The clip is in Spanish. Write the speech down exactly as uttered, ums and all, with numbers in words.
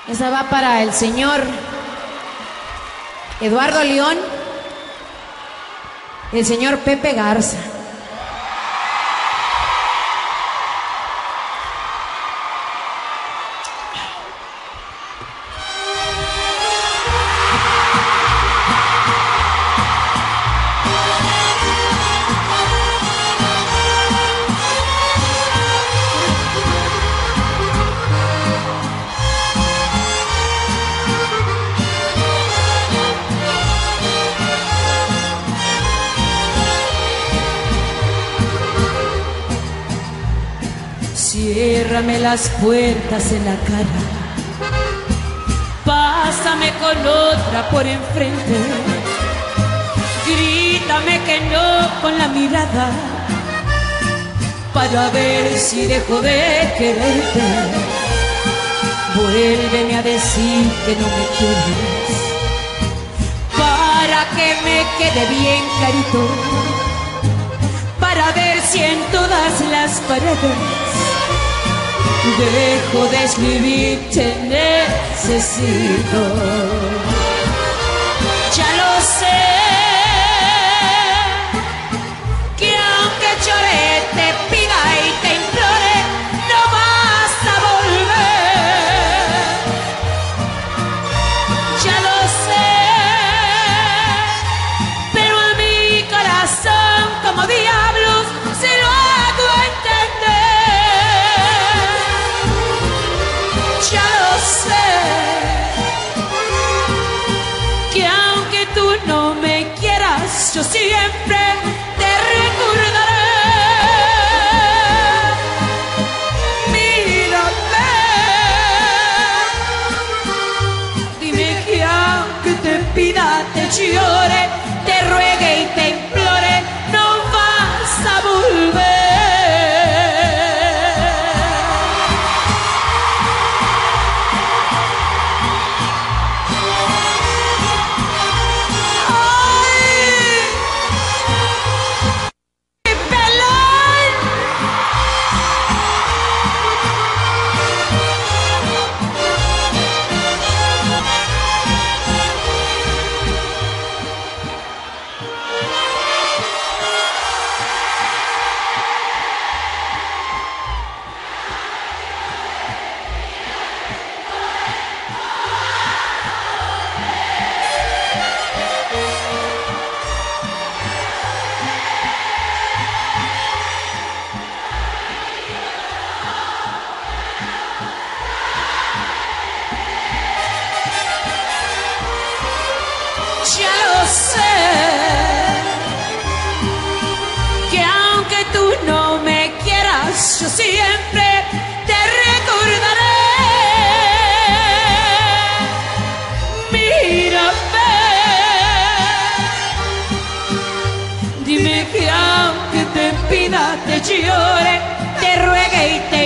Esa va para el señor Eduardo León, el señor Pepe Garza. Ciérrame las puertas en la cara, pásame con otra por enfrente, grítame que no con la mirada, para ver si dejo de quererte. Vuélveme a decir que no me quieres, para que me quede bien clarito, para ver si en todas las paredes dejo de escribir te necesito. Ya lo sé, que aunque llore, te pida y te implore, no vas a volver. Ya lo sé, pero a mi corazón como diablos se lo hago entender. Ya lo sé, que aunque tú no me quieras, yo siempre te recordaré. Mírame, dime que aunque te pida, te llore, te ruegue y te implore, no vas a volver. Ya lo sé, que aunque tú no me quieras, yo siempre te recordaré. Mírame, dime que aunque te pida, te llore, te ruegue y te